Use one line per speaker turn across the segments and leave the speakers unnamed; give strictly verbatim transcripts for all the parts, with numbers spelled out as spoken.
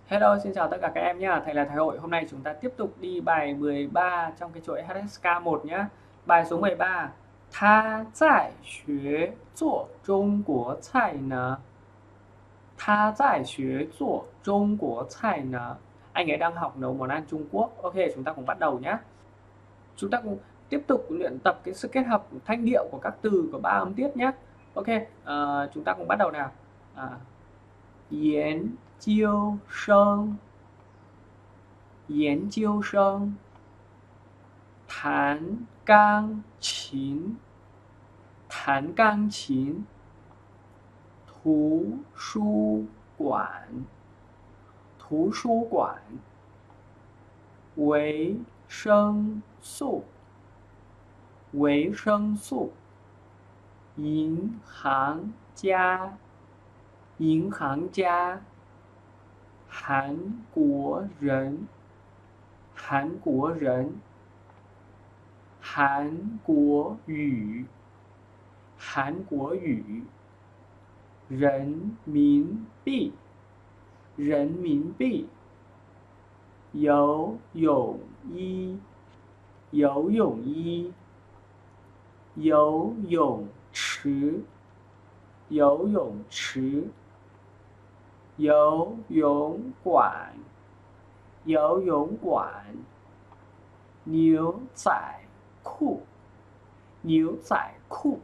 Hello, xin chào tất cả các em nhé. Thầy là thầy Hội. Hôm nay chúng ta tiếp tục đi bài mười ba trong cái chuỗi hát ét ca một nhé. Bài số mười ba. Ta tại xuế zuo Trung Quốc cai ne? Ta tại xuế zuo Trung Quốc cai ne? Anh ấy đang học nấu món ăn Trung Quốc. Ok, chúng ta cùng bắt đầu nhé. Chúng ta cùng tiếp tục luyện tập cái sự kết hợp thanh điệu của các từ của ba âm tiết nhé. Ok, à, chúng ta cùng bắt đầu nào. À, Yến chiêu sơn, 研究生 弹钢琴 弹钢琴 图书馆 图书馆 维生素 维生素 银行家 银行家 韩国人 韩国人 韩国语 韩国语 人民币 人民币 游泳衣 游泳衣 游泳池 游泳池 游泳馆 游泳馆 牛仔裤 牛仔裤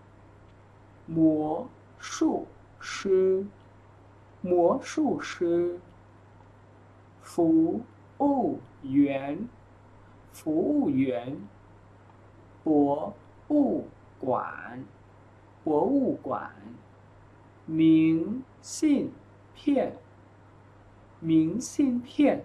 魔术师 魔术师 服务员 服务员 博物馆 博物馆 明信片 明信片.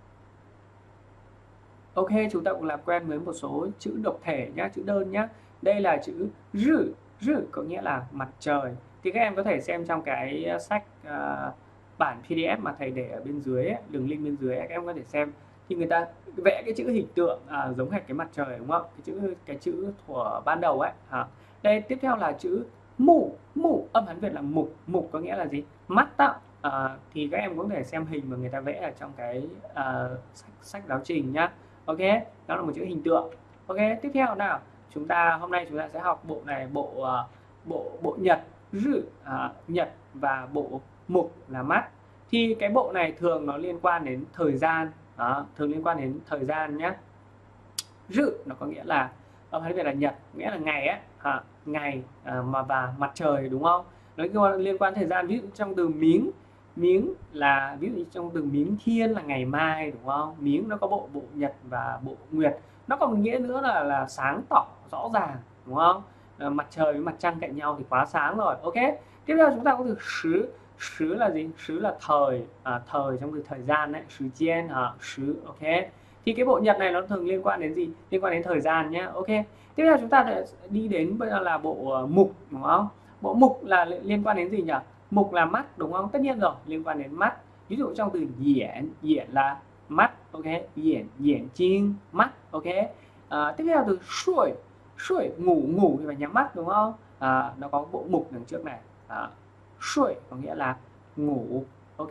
Ok, chúng ta cũng làm quen với một số chữ độc thể nhá, chữ đơn nhá. Đây là chữ rư, rư có nghĩa là mặt trời. Thì các em có thể xem trong cái sách uh, bản pê đê ép mà thầy để ở bên dưới ấy, đường link bên dưới ấy, các em có thể xem. Thì người ta vẽ cái chữ hình tượng à, giống hệt cái mặt trời đúng không? Cái chữ cái chữ của ban đầu ấy. À. Đây tiếp theo là chữ mù, mù âm Hán Việt là mục, mục có nghĩa là gì? Mắt đó. À, thì các em cũng có thể xem hình mà người ta vẽ ở trong cái uh, sách, sách giáo trình nhá. Ok, đó là một chữ hình tượng. Ok, tiếp theo nào, chúng ta hôm nay chúng ta sẽ học bộ này, bộ uh, bộ bộ nhật, rư, uh, nhật và bộ mục là mắt. Thì cái bộ này thường nó liên quan đến thời gian, đó, thường liên quan đến thời gian nhé. Rư nó có nghĩa là âm Hán Việt là nhật, nghĩa là ngày ấy, à, ngày à, mà và mặt trời đúng không? Nó liên quan thời gian, ví dụ trong từ miếng, miếng là ví dụ trong từ miếng thiên là ngày mai đúng không? Miếng nó có bộ bộ nhật và bộ nguyệt, nó còn một nghĩa nữa là là sáng tỏ rõ ràng đúng không? À, mặt trời với mặt trăng cạnh nhau thì quá sáng rồi. Ok, tiếp theo chúng ta có từ sứ, sứ là gì? Sứ là thời, à, thời trong từ thời gian đấy, sứ chiên hả? Sứ. Ok, thì cái bộ nhật này nó thường liên quan đến gì? Liên quan đến thời gian nhé. Ok, tiếp theo chúng ta sẽ đi đến bây giờ là bộ mục đúng không? Bộ mục là liên quan đến gì nhỉ? Mục là mắt đúng không? Tất nhiên rồi, liên quan đến mắt. Ví dụ trong từ diễn, diễn là mắt. Ok, diễn, diễn chiên, mắt. Ok, à, tiếp theo từ suổi, suổi ngủ, ngủ thì phải nhắm mắt đúng không? À, nó có bộ mục đằng trước này. À, suổi có nghĩa là ngủ. Ok,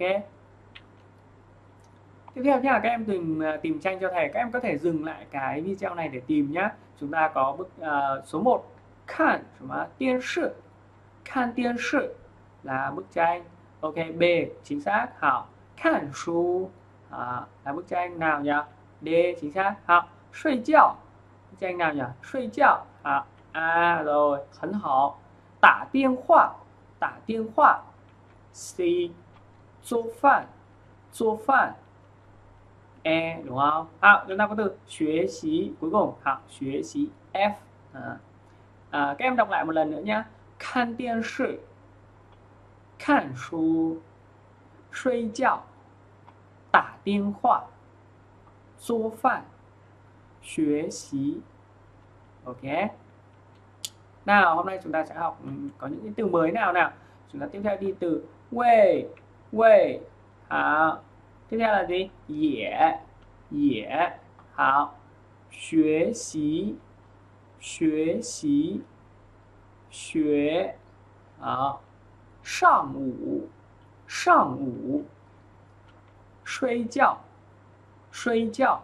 tiếp theo nhá, các em tìm tìm tranh cho thầy. Các em có thể dừng lại cái video này để tìm nhá. Chúng ta có bức uh, số một, Khan điện视, Khan điện视là bức tranh. Ok, B chính xác. Hảo. Khan su à, là bức tranh nào nhỉ? D chính xác. Hảo. Suy giao, bức tranh nào nhỉ? Suy giao. Hảo. À rồi,很好. Tả điện thoại, tả điện thoại. C. 做饭, 做饭. E đúng không? À, chúng ta có từ xuế xí cuối cùng. Hảo, xuế xí F. À. À, các em đọc lại một lần nữa nhé. Khan điện视, Khan su, 睡觉, 打电话, 做饭, 学习. Ok. Nào, hôm nay chúng ta sẽ học có những cái từ mới nào nào. Chúng ta tiếp theo đi từ wei, wei. Hảo. Tiếp theo là gì? Dễ, dễ. Hảo. Xuế xí, xuế xí, xuế. Hảo. Sang ngủ, sang ngủ. 睡觉睡觉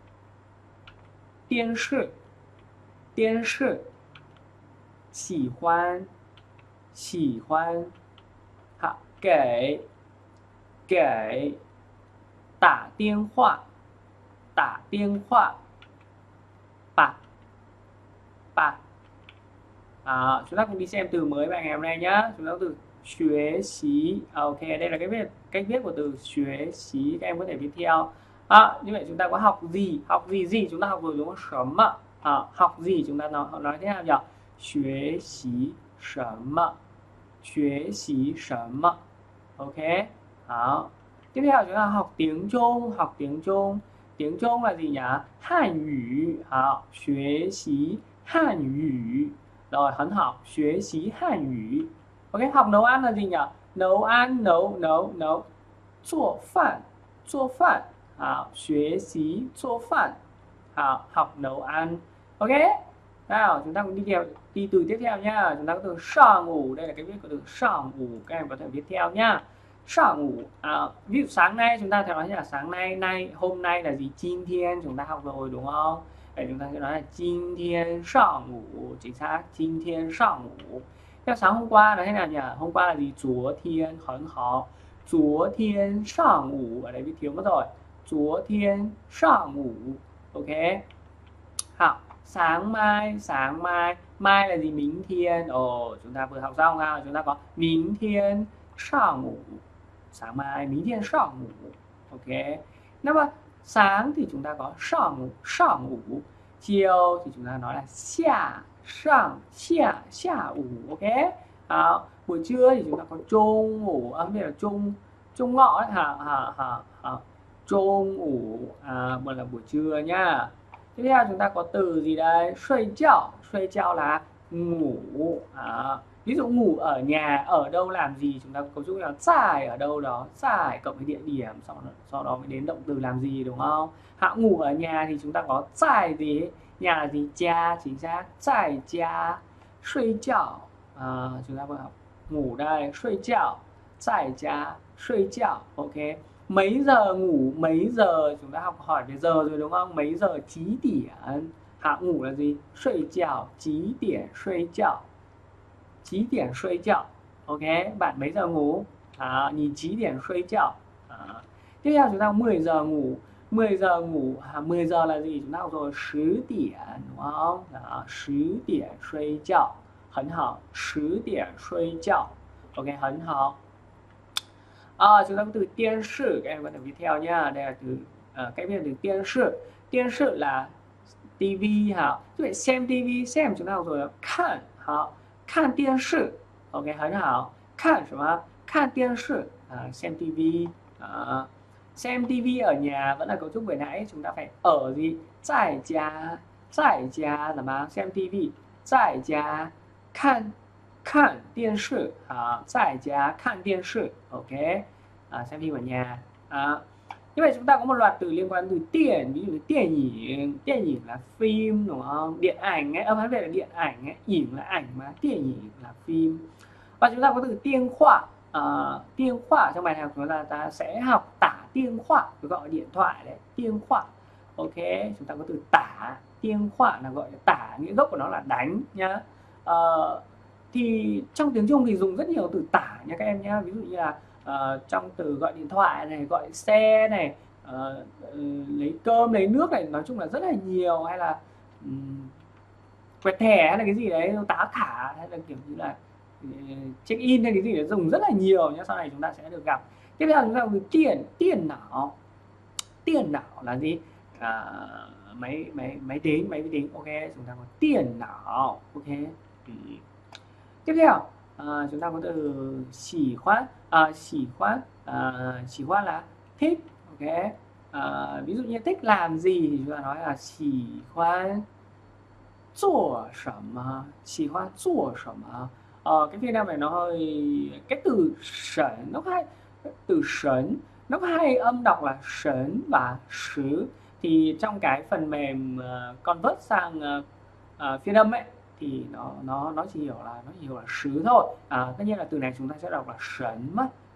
电视电视喜欢喜欢好给给打电话打电话bà bà à, chúng ta cùng đi xem từ mới bài ngày hôm nay nhá. Chúng ta có từ xuế xí. Ok, đây là cái viết cách viết của từ xuế xí, các em có thể viết theo. À, như vậy chúng ta có học gì học gì gì chúng ta học rồi đúng không? Sớm ạ. À, học gì chúng ta nói nói thế nào nhỉ? Xuế xí sớm ạ. Xuế xí sớm ạ. Ok. Đó. Tiếp theo chúng ta học tiếng Trung, học tiếng Trung. Tiếng Trung là gì nhỉ? Hàn ngữ. Hảo, xuế xí hàn ngữ. Rồi, hấn học xuế xí hàn ngữ. Ok, học nấu ăn là gì nhỉ? Nấu ăn, nấu, nấu, nấu. Zuo fan, zuo fan. Hảo, xuế xí zuo fan. Hảo, học nấu ăn. Ok. Nào, chúng ta cũng đi theo đi từ tiếp theo nhá. Chúng ta có từ sang ngủ, đây là cái viết của từ sang ngủ, các em có thể viết theo nhá. Sáng ngủ, à, ví dụ sáng nay chúng ta sẽ nói là sáng nay, nay, hôm nay là gì? Jin thiên chúng ta học rồi đúng không? Vậy chúng ta sẽ nói là Jin thiên sáng ngủ, chính xác, Jin thiên sáng ngủ. Theo sáng hôm qua là thế nào nhỉ? Hôm qua là gì? Chúa thiên, hấn hó. Chúa thiên sáng ngủ, ở đây bị thiếu mất rồi. Chúa thiên sáng ngủ, ok. Học, sáng mai, sáng mai, mai là gì? Minh thiên, ồ, chúng ta vừa học xong ha, chúng ta có Minh thiên sáng ngủ. Sáng mai, minh thiên sáng ngủ. Ok. Nếu mà sáng thì chúng ta có sáng ngủ, sáng ngủ. Chiều thì chúng ta nói là xia, sang, xia, xia ngủ. Ok. À, buổi trưa thì chúng ta có trung ngủ, à, là trung, trung ngọ đấy. Hả, hả, hả, hả. Trung ngủ, à, là buổi trưa nhá. Tiếp theo chúng ta có từ gì đây? Suy chảo, suy chảo là ngủ. À, ví dụ ngủ ở nhà, ở đâu làm gì, chúng ta có dụ là giải ở đâu đó, giải cộng với địa điểm, sau đó, sau đó mới đến động từ làm gì đúng không? Hạ ngủ ở nhà thì chúng ta có giải gì? Nhà là gì? Cha, chính xác. Giải cha, suy chảo. À, chúng ta vừa học ngủ đây, suy chảo, giải cha, suy chảo. Ok. Mấy giờ ngủ, mấy giờ chúng ta học hỏi về giờ rồi đúng không? Mấy giờ chí điểm. Hạ ngủ là gì? Suy chảo, chí điểm, suy chảo. Chí điểm suy chảo. Ok, bạn mấy giờ ngủ? À, nhìn chí điểm suy chảo. À. Tiếp theo chúng ta mười giờ ngủ. mười giờ ngủ, à, mười giờ là gì? Chúng ta học rồi mười điểm đúng không? Đó, mười điểm suy chảo. Hấn hảo, mười điểm suy chảo. Ok, hấn hảo. À, chúng ta có từ điện视, các em có thể viết theo nhá. Đây là từ uh, cách viết từ điện视. Điện视là tivi hả? Như vậy xem tivi, xem chúng ta học rồi là看好，看电视 ok 很好。看什么？看电视 à, xem tivi. À, xem tivi ở nhà vẫn là cấu trúc vừa nãy, chúng ta phải ở gì? Tại gia, tại gia là mà xem tivi. Tại gia, 看看电视 à, 在家看电视 ok. À, xem phim ở nhà. À, như vậy chúng ta có một loạt từ liên quan từ tiền, ví dụ như điện ảnh, điện ảnh là phim đúng không? Điện ảnh ấy, âm hán về là điện ảnh ấy, ảnh là ảnh mà, điện ảnh là phim. Và chúng ta có từ tiên khoa. À, tiên khoa trong bài học chúng ta, ta sẽ học tả tiên khoa, gọi điện thoại đấy, tiên khoa. Ok, chúng ta có từ tả, tiên khoa là gọi là tả, nghĩa gốc của nó là đánh nhá. À, thì trong tiếng Trung thì dùng rất nhiều từ tả nha các em nhá. Ví dụ như là uh, trong từ gọi điện thoại này, gọi xe này, uh, uh, lấy cơm, lấy nước này, nói chung là rất là nhiều. Hay là um, quẹt thẻ hay là cái gì đấy, tá khả, hay là kiểu như là uh, check in hay cái gì đấy, dùng rất là nhiều nhá. Sau này chúng ta sẽ được gặp. Tiếp theo chúng ta có tiền, tiền não. Tiền não là gì? Uh, máy máy máy tính, máy vi tính. Ok, chúng ta có tiền não. Ok. Ừ. Tiếp theo à, chúng ta có từ喜欢. À,喜欢, à,喜欢là thích. Ok. À, ví dụ như thích làm gì thì chúng ta nói là 喜欢做什么, 喜欢做什么. À, cái phiên âm này nó hơi, cái từ sấn nó hay, từ sấn nó hay âm đọc là sấn và sứ. Thì trong cái phần mềm uh, convert sang uh, uh, phiên âm ấy thì nó nó nó chỉ hiểu là nó chỉ hiểu là sứ thôi. À, tất nhiên là từ này chúng ta sẽ đọc là sấn mất.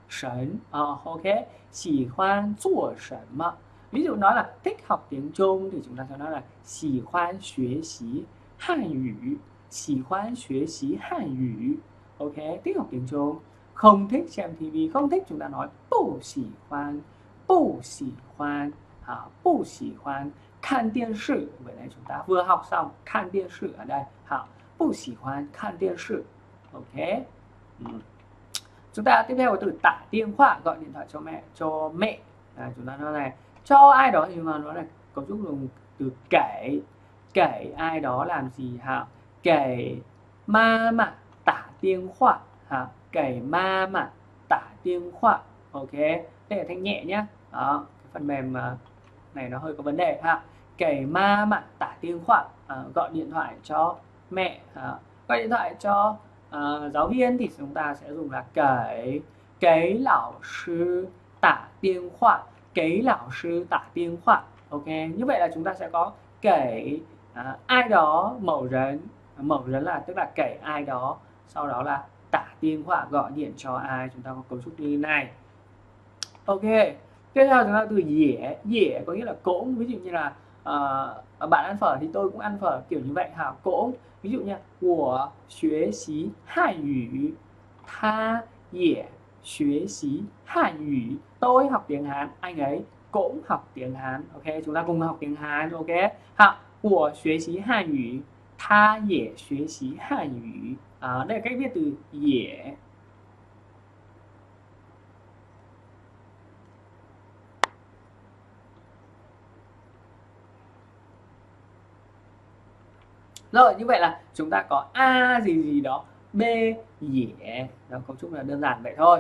sẩn. Ờ, ok. Xỉ khoan做什么? Ví dụ nói là thích học tiếng Trung thì chúng ta sẽ nói là xỉ khoan xuế xí Hàn ngữ. Xỉ khoan xuế xí Hàn ngữ. Ok, thích học tiếng Trung. Không thích xem tivi, không thích chúng ta nói bù xỉ khoan. Bù xỉ khoan. À, bù xỉ khoan. Khan điện sự. Vậy này chúng ta vừa học xong khan điện sự ở đây. Hảo, bù xỉ khoan khan điện sự. Ok. Ừ. Chúng ta tiếp theo là từ tả điện thoại, gọi điện thoại cho mẹ, cho mẹ. À, chúng ta nói này, cho ai đó thì chúng ta nói là cấu trúc dùng từ kể, kể ai đó làm gì hả? Kể ma mà tả điện thoại hả? Kể ma mà tả điện thoại. Ok, đây là thanh nhẹ nhá. Đó, cái phần mềm này nó hơi có vấn đề ha. Kể ma mà tả điện thoại, à, gọi điện thoại cho mẹ, à, gọi điện thoại cho À, giáo viên thì chúng ta sẽ dùng là kể kể lão sư tả điện thoại, kể lão sư tả điện thoại. Ok, như vậy là chúng ta sẽ có kể à, ai đó mẫu rấn, mẫu rấn là tức là kể ai đó, sau đó là tả điện thoại, gọi điện cho ai. Chúng ta có cấu trúc như thế này. Ok, tiếp theo chúng ta từ dễ, dễ có nghĩa là cũng, ví dụ như là uh, bạn ăn phở thì tôi cũng ăn phở, kiểu như vậy hả? Cũng ví dụ như của xuế xí Hàn ngữ, tha dễ xuế xí Hàn ngữ. Tôi học tiếng Hàn, anh ấy cũng học tiếng Hàn. Ok, chúng ta cùng học tiếng Hàn. Ok, hả? Của xuế xí Hàn ngữ, tha dễ xuế xí Hàn ngữ. À, đây là cách viết từ dễ. Rồi, như vậy là chúng ta có A gì gì đó, B dễ. Đó, cấu trúc là đơn giản vậy thôi.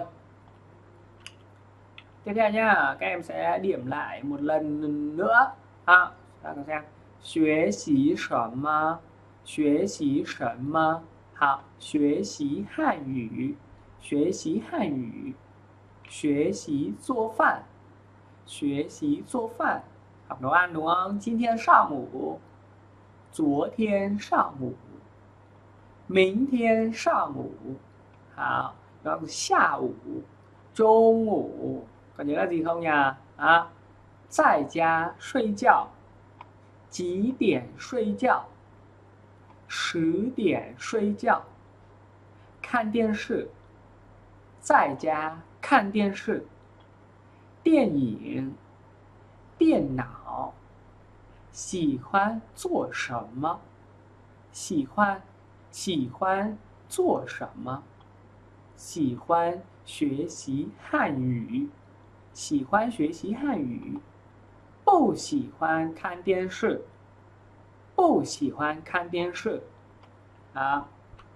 Tiếp theo nhá, các em sẽ điểm lại một lần nữa. À, ta có xem. Xuế xí sởm mà, xuế xí sởm mà. Hảo, xuế xí Hàn ngữ, xuế xí Hàn ngữ, xuế xí做饭, xuế xí 做饭. Học nấu ăn đúng không? 今天上午 昨天上午 明天上午 好, đó là 下午 中午. Còn nhớ là gì không nhỉ? À, 在家睡觉 几点睡觉 十点睡觉 看电视 在家看电视 电影 电脑 喜欢做什么 喜欢喜欢做什么 喜欢学习汉语 喜欢学习汉语 不喜欢看电视 不喜欢看电视 à,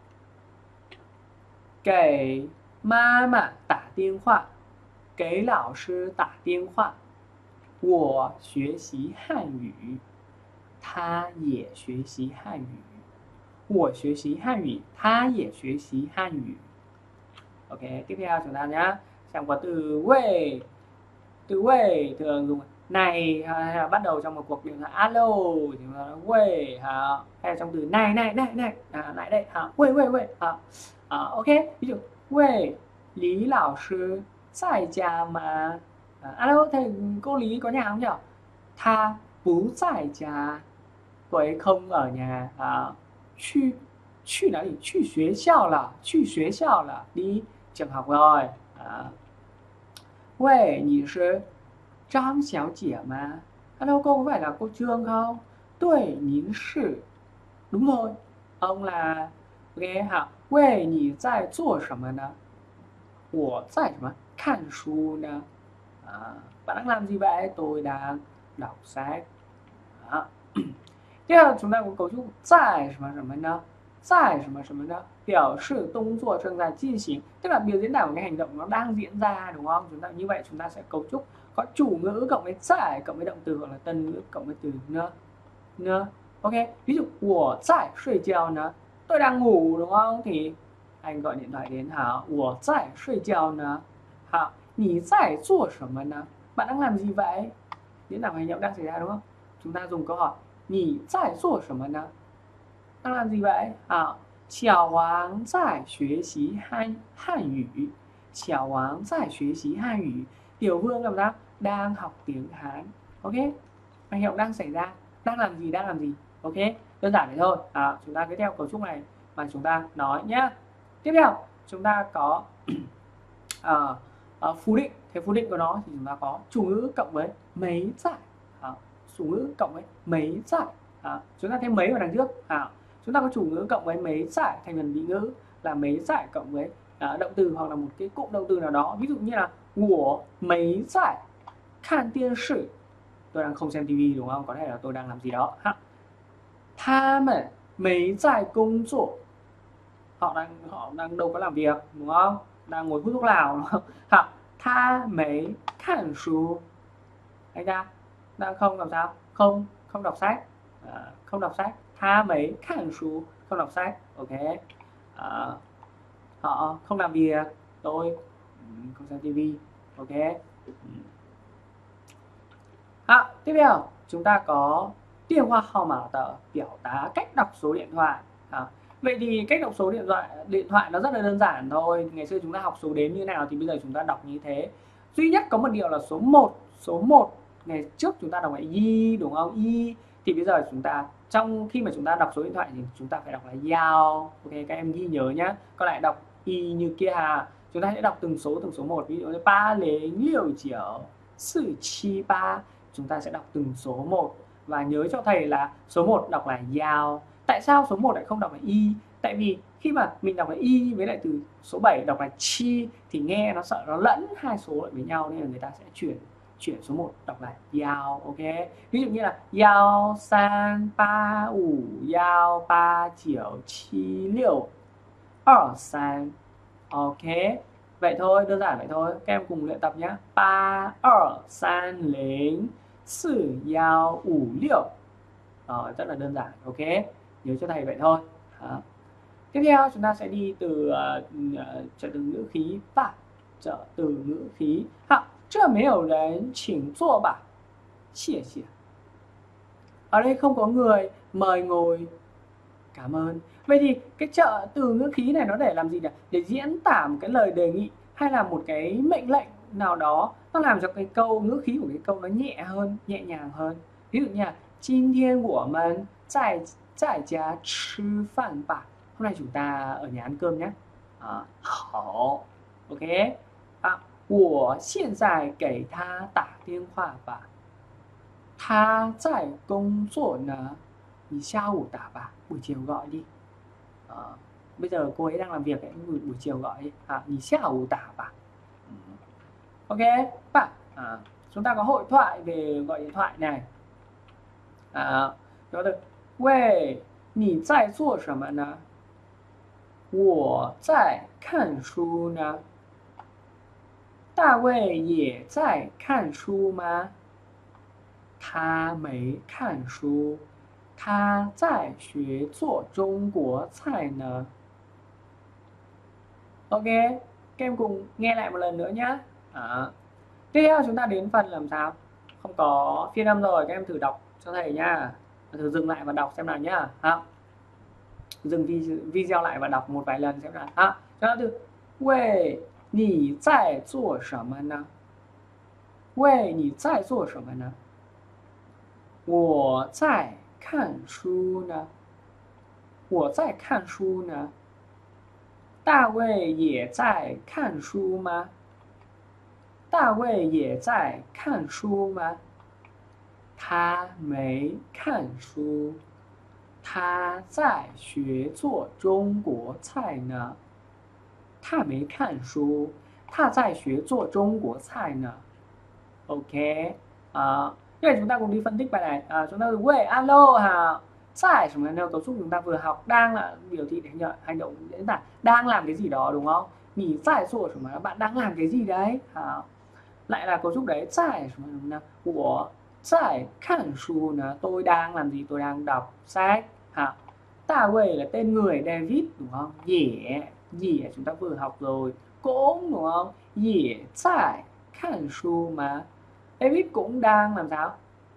给妈妈打电话 给老师打电话 我学习汉语 他也学习汉语 我学习汉语 他也学习汉语 Ok, tiếp theo chúng ta nhé. Xem có từ quê. Từ quê thường dùng này hay là bắt đầu trong một cuộc điện thoại alo thì chúng ta nói quê hả? Hay là trong từ này này này này à, lại đây hả? Quê quê quê hả? À, ok, ví dụ quê Lý lão sư tại nhà mà à, alo thầy cô Lý có nhà không nhỉ? Tha bú tại nhà, cô ấy không ở nhà. À,去去哪里？去学校了，去学校了，đi trường học rồi. À, 喂，你是张小姐吗 ？Hello, cô có phải là cô Trương không? 对，您是。đúng rồi, ông là. Ok, 好。喂，你在做什么呢？我在什么？看书呢。À, bạn đang làm gì vậy? Tôi đang đọc sách. Đó. Tiếp theo chúng ta có cấu trúc tại什么什么呢？在什么什么呢？表示动作正在进行, tức là biểu diễn tả một cái hành động nó đang diễn ra, đúng không? Chúng ta như vậy chúng ta sẽ cấu trúc có chủ ngữ cộng với tại cộng với động từ hoặc là tân ngữ cộng với từ nơ nơ. Ok, ví dụ 我在睡觉呢, tôi đang ngủ đúng không? Thì anh gọi điện thoại đến, hảo, 我在睡觉呢. Hảo, 你在做什么呢? Bạn đang làm gì vậy? Diễn tả hành động đang xảy ra đúng không? Chúng ta dùng câu hỏi 你在做什么呢? Đang làm gì vậy? Hảo, Xiao Hoàng tại 学习汉汉语. Chào Wang tại学习Hàn ngữ. Tiểu Vương làm sao? Đang học tiếng Hán. Ok. Hành động đang xảy ra. Đang làm gì? Đang làm gì? Ok. Đơn giản vậy thôi. À, chúng ta cứ theo cấu trúc này mà chúng ta nói nhé. Tiếp theo, chúng ta có uh, uh, phú định. Thế phú định của nó thì chúng ta có chủ ngữ cộng với mấy giải. À, chủ ngữ cộng với mấy giải. À, chúng ta thêm mấy vào đằng trước. À, chúng ta có chủ ngữ cộng với mấy giải thành phần vị ngữ là mấy giải cộng với à, động từ hoặc là một cái cụm động từ nào đó. Ví dụ như là của mấy giải看电视, tôi đang không xem tivi đúng không? Có thể là tôi đang làm gì đó. Ha. 他们没在工作, họ đang họ đang đâu có làm việc đúng không? Đang ngồi hút thuốc lào đúng không? Ha. 他没看书, anh ta đang không làm sao? Không không đọc sách. À, không đọc sách. 他没看书, không đọc sách. Ok. À, họ không làm việc, tôi không xem tivi. Ok. À, tiếp theo chúng ta có điện thoại hào mã tờ, biểu tá cách đọc số điện thoại. À, vậy thì cách đọc số điện thoại điện thoại nó rất là đơn giản thôi. Ngày xưa chúng ta học số đếm như nào thì bây giờ chúng ta đọc như thế. Duy nhất có một điều là số một. Số một ngày trước chúng ta đọc là y đúng không? Y thì bây giờ chúng ta trong khi mà chúng ta đọc số điện thoại thì chúng ta phải đọc là yao. Ok, các em ghi nhớ nhá. Còn lại đọc y như kia hà. Chúng ta sẽ đọc từng số từng số một. Ví dụ như ba零六九四七八, chúng ta sẽ đọc từng số một. Và nhớ cho thầy là số một đọc là yao. Tại sao số một lại không đọc là y? Tại vì khi mà mình đọc là y với lại từ số bảy đọc là chi thì nghe nó sợ nó lẫn hai số lại với nhau, nên là người ta sẽ chuyển chuyển số một đọc là yao. Ok. Ví dụ như là yao san ba ủ yao ba chiều chi liu二三. Ok. Vậy thôi, đơn giản vậy thôi. Các em cùng luyện tập nhé. ba hai三零四幺五六. Rồi, rất là đơn giản. Ok. Nhớ cho thầy vậy thôi. Đó. Tiếp theo chúng ta sẽ đi từ uh, trợ từ ngữ khí và trợ từ ngữ khí. Hả, chưa mấy有人请坐吧. Xỉa xỉa. Ở đây không có người, mời ngồi. Cảm ơn. Vậy thì cái trợ từ ngữ khí này nó để làm gì nhỉ? Để diễn tả một cái lời đề nghị hay là một cái mệnh lệnh nào đó, nó làm cho cái câu ngữ khí của cái câu nó nhẹ hơn, nhẹ nhàng hơn. Ví dụ như là 今天我们在在家吃饭吧. Hôm nay chúng ta ở nhà ăn cơm nhé. À, 好 ok. À, 我现在给他打电话吧. 他在工作呢. 你下午打吧. Buổi chiều gọi đi. À, bây giờ cô ấy đang làm việc ấy, buổi, buổi chiều gọi đi. À, 你下午打吧. Ok. Bạn, à, chúng ta có hội thoại về gọi điện thoại này. À, đó là 喂，你在做什么呢？我在看书呢。大卫也在看书吗？他没看书，他在学做中国菜呢。Ok, các em cùng nghe lại một lần nữa nhé. À, tiếp theo chúng ta đến phần làm sao? Không có phiên âm rồi, các em thử đọc cho thầy nhá. Thử dừng lại và đọc xem nào nhá. À, dừng video lại và đọc một vài lần xem nào. À, cho nó từ 喂，你在做什么呢？喂，你在做什么呢？我在看书呢。我在看书呢。大卫也在看书吗？大卫也在看书吗？他没看书，他在学做中国菜呢。他没看书，他在学做中国菜呢. Ok. À, như vậy chúng ta cùng đi phân tích bài này. À, chúng ta dùng喂, alo, hà, sai, chúng ta nêu cấu trúc chúng ta vừa học. Đang là biểu thị để nhận hành động diễn tả đang làm cái gì đó đúng không? Nhỉ sai rồi, chúng ta bạn đang làm cái gì đấy? À, lại là cấu trúc đấy. Sai, chúng ta của sai, khăn su là tôi đang làm gì? Tôi đang đọc sách. À, ta Wei là tên người David đúng không? Dễ, dễ chúng ta vừa học rồi. Cũng đúng không? Dễ sai, khăn su mà. David cũng đang làm sao?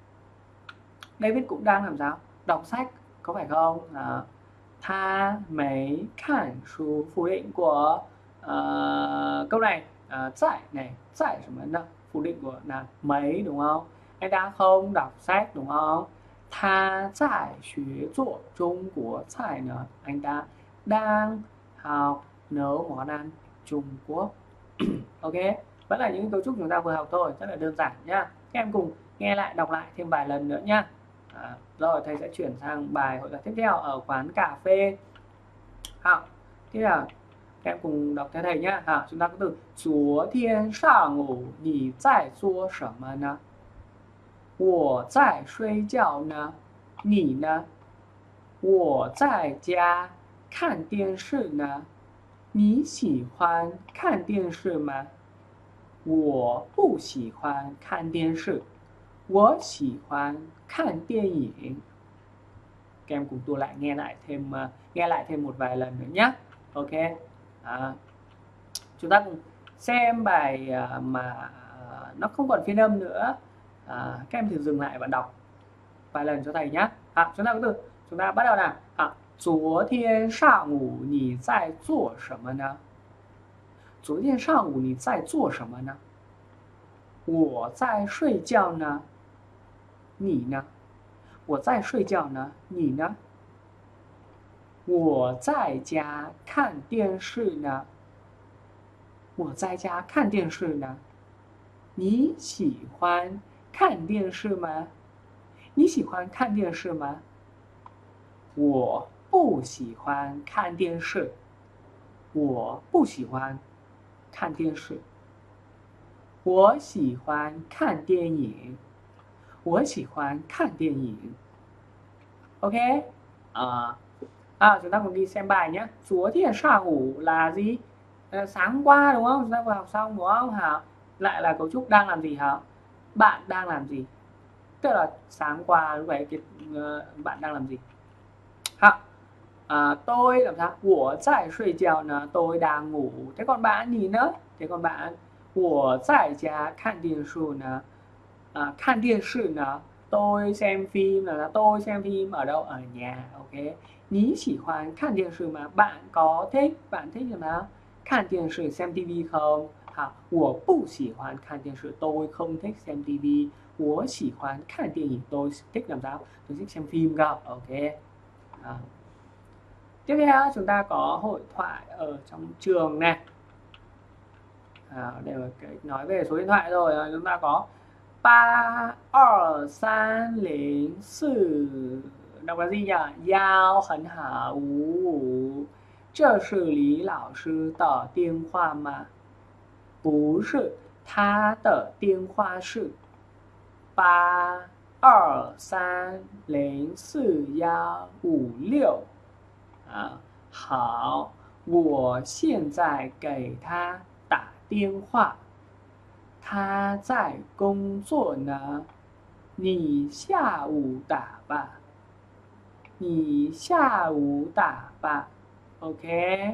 David cũng đang làm sao? Đọc sách, có phải không? À, tha mấy khản su phủ định của uh, câu này uh, tại này tại nào phủ định của là mấy đúng không? Anh ta không đọc sách đúng không? Tha tại xuế zuo Trung Quốc cải nữa, anh ta đang học nấu món ăn Trung Quốc. Ok, vẫn là những cấu trúc chúng ta vừa học thôi, rất là đơn giản nhá. Các em cùng nghe lại, đọc lại thêm vài lần nữa nhá. À, rồi thầy sẽ chuyển sang bài hội thoại tiếp theo ở quán cà phê. Hảo, tiếp là các em cùng đọc theo thầy nhá. Hảo, chúng ta có từ 昨天上午你在做什么呢？我在睡觉呢，你呢？我在家看电视呢。你喜欢看电视吗？我不喜欢看电视，我喜欢看电影. Các em cùng tua lại, nghe lại thêm uh, nghe lại thêm một vài lần nữa nhé. Ok. À, chúng ta cùng xem bài uh, mà uh, nó không còn phiên âm nữa. À, các em thử dừng lại và đọc vài lần cho thầy nhé. À, chúng ta có từ chúng ta bắt đầu nào. À, 昨天上午你在做什么呢？昨天上午你在做什么呢？我在睡觉呢。你呢？我在睡觉呢。你呢？我在家看电视呢。我在家看电视呢。你喜欢看电视吗？你喜欢看电视吗？我不喜欢看电视。我不喜欢看电视。我喜欢看电影。我喜欢看电影. Ok. À, à, chúng ta cùng đi xem bài nhé. 昨天上午 là gì? À, sáng qua đúng không? Chúng ta vừa học xong đúng không hả? Lại là cấu trúc đang làm gì hả? Bạn đang làm gì? Tức là sáng qua lúc đấy cái, uh, bạn đang làm gì? Hả? À, tôi làm sao? 我在睡觉呢, tôi đang ngủ. Thế còn bạn gì nữa? Thế còn bạn? 我在家看电视呢. À, 看电视呢, tôi xem phim là tôi xem phim ở đâu? Ở nhà. Ok. 你喜欢看电视吗? Bạn có thích, bạn thích làm sao? 看电视 xem tivi không? Hả? 我不喜欢看电视, tôi không thích xem tivi. 我喜欢看电影, tôi thích làm sao? Tôi thích xem phim cơ. Ok. À. Tiếp theo chúng ta có hội thoại ở trong trường này. À, đây là cái nói về số điện thoại rồi. Chúng ta có ba hai三零四, đọc là gì nhỉ? Yao hẳn hả ủ ủ. 这是李老师的电话吗？不是，他的电话是八二三零四幺五六。啊，好，我现在给他打电话。他在工作呢，你下午打吧。你下午打吧. Ok.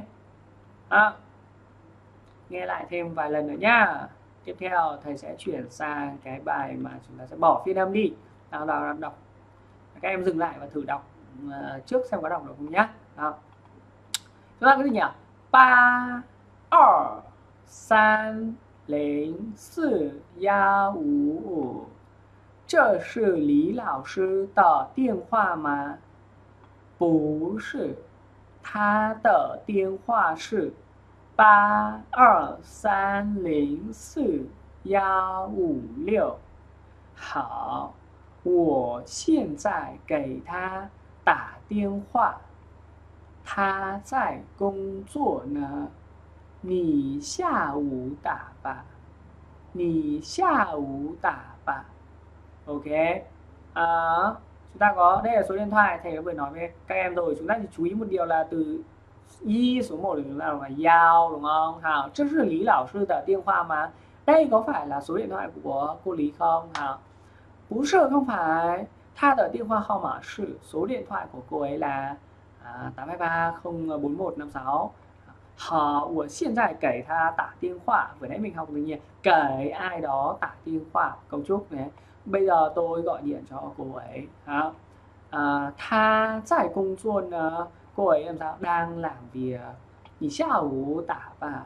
À, nghe lại thêm vài lần nữa nhá. Tiếp theo thầy sẽ chuyển sang cái bài mà chúng ta sẽ bỏ phiên âm đi. Nào nào đọc. Các em dừng lại và thử đọc uh, trước xem có đọc được không nhá. Đó. Chúng ta có gì nhỉ? ba hai三零四幺五五，这是李老师的电话吗？不是，他的电话是八二三零四幺五六。好，我现在给他打电话。他在工作呢。你下午打吧。你下午打吧. Ok. À, chúng ta có đây là số điện thoại thầy đã vừa nói với các em rồi. Chúng ta chỉ chú ý một điều là từ y số một của chúng ta là Yao đúng không? Hảo, trước là Lý lão sư的电话mà. Đây có phải là số điện thoại của cô Lý không? Hảo. Bú sợ không phải. Tha的电话号码是 số điện thoại của cô ấy là à, tám hai ba không bốn một năm sáu. Hả, 我现在给他打电话. Vừa nãy mình học tự nhiên kể ai đó tả điện thoại, cấu trúc này. Bây giờ tôi gọi điện cho cô ấy. Hả? À, tha tại công作呢, cô ấy làm sao? Đang làm việc. Nhỉ下午打吧.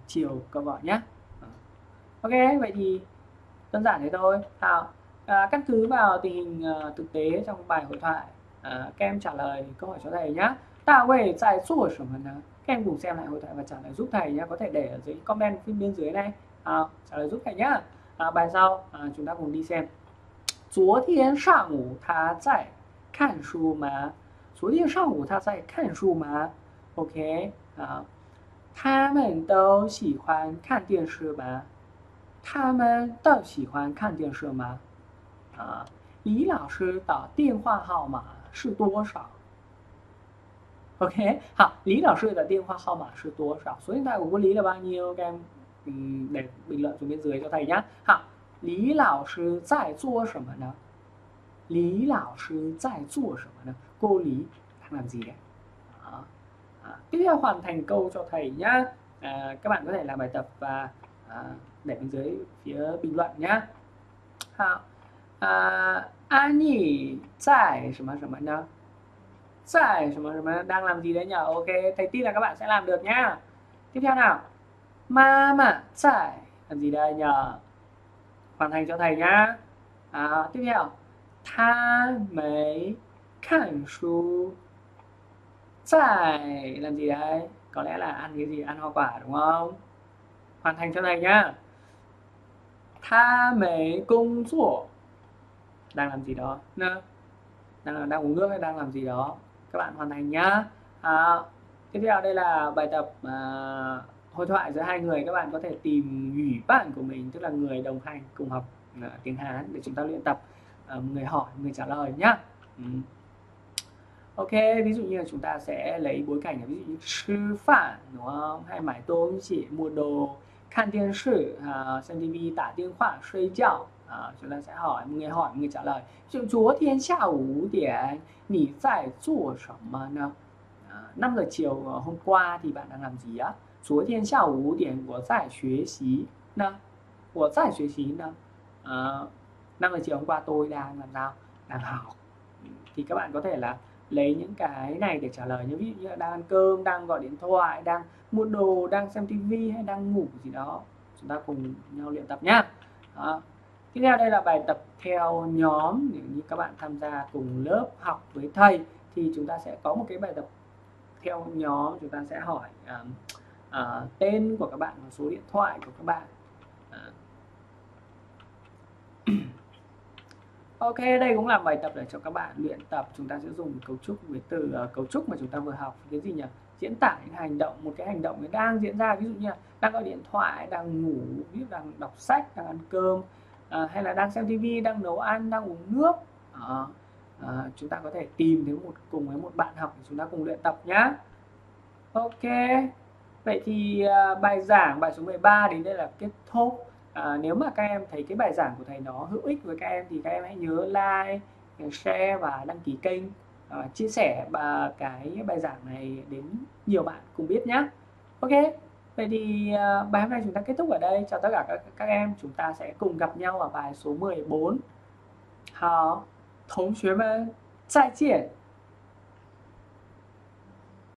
chiều câu vở nhé. Ok, vậy thì đơn giản thế thôi. Nào, à, căn cứ vào tình hình uh, thực tế trong bài hội thoại, à, các em trả lời câu hỏi cho thầy nhé. Tạ Wei tại做什么呢? Các em cùng xem lại hội thoại và trả lời giúp thầy nhé. Có thể để ở dưới comment bên dưới này, à, trả lời giúp thầy nhé. À, bài sau à, chúng ta cùng đi xem. 昨天上午他在看书吗？昨天上午他在看书吗 ？OK 啊，他们都喜欢看电视吗？他们都喜欢看电视吗？啊，李老师的电话号码是多少 ？OK， 好，李老师的电话号码是多少？số điện thoại của cô Lý là bao nhiêu? Các em để bình luận xuống bên dưới cho thầy nhé. 好，李老师在做什么呢？李老师在做什么呢? Cô Lý đang làm gì đấy? Đó. À, tiếp theo hoàn thành câu cho thầy nhá. À, các bạn có thể làm bài tập và à, để bên dưới phía bình luận nhá. 好，啊，安妮在什么什么呢？在什么什么đang làm gì đấy nhỉ? Ok, thầy tin là các bạn sẽ làm được nhá. Tiếp theo nào. Mama tại làm gì đây nhỉ? Hoàn thành cho thầy nhá. À, tiếp theo. 他没看书 tại làm gì đấy? Có lẽ là ăn cái gì? Ăn hoa quả đúng không? Hoàn thành cho thầy nhá. 他没工作 đang làm gì đó? Đang, đang uống nước hay đang làm gì đó? Các bạn hoàn thành nhá. À, tiếp theo đây là bài tập à, hội thoại giữa hai người. Các bạn có thể tìm ủy bạn của mình, tức là người đồng hành cùng học à, tiếng Hán để chúng ta luyện tập. À, người hỏi, người trả lời nhá. Ừ. Ok, ví dụ như là chúng ta sẽ lấy bối cảnh là ví dụ như sư phạm đúng không? Hay mải tôm chỉ mua đồ,看电视, à, xem tivi, tả điện thoại, 睡觉. À, chúng ta sẽ hỏi, người hỏi, người trả lời. Ví dụ 昨天下午五点你在做什么呢? À, năm giờ chiều hôm qua thì bạn đang làm gì á? 昨天下午五点我在学习呢. 我在学习呢. À, năm giờ chiều hôm qua tôi đang làm sao? Đang học. Thì các bạn có thể là lấy những cái này để trả lời, như ví dụ như là đang ăn cơm, đang gọi điện thoại, đang mua đồ, đang xem tivi hay đang ngủ gì đó. Chúng ta cùng nhau luyện tập nhá. Đó. Tiếp theo đây là bài tập theo nhóm. Nếu như các bạn tham gia cùng lớp học với thầy thì chúng ta sẽ có một cái bài tập theo nhóm. Chúng ta sẽ hỏi uh, uh, tên của các bạn và số điện thoại của các bạn. uh. Ok, đây cũng là bài tập để cho các bạn luyện tập. Chúng ta sẽ dùng cấu trúc với từ uh, cấu trúc mà chúng ta vừa học. Cái gì nhỉ? Diễn tả những hành động, một cái hành động nó đang diễn ra, ví dụ như là đang gọi điện thoại, đang ngủ, ví dụ đang đọc sách, đang ăn cơm, à, hay là đang xem tivi, đang nấu ăn, đang uống nước. À, à, chúng ta có thể tìm thấy một cùng với một bạn học để chúng ta cùng luyện tập nhá. Ok, vậy thì à, bài giảng bài số mười ba đến đây là kết thúc. À, nếu mà các em thấy cái bài giảng của thầy nó hữu ích với các em thì các em hãy nhớ like, share và đăng ký kênh, à, chia sẻ và cái bài giảng này đến nhiều bạn cùng biết nhé. Ok, vậy thì à, bài hôm nay chúng ta kết thúc ở đây. Chào tất cả các, các em, chúng ta sẽ cùng gặp nhau ở bài số mười bốn. 好，同学们再见。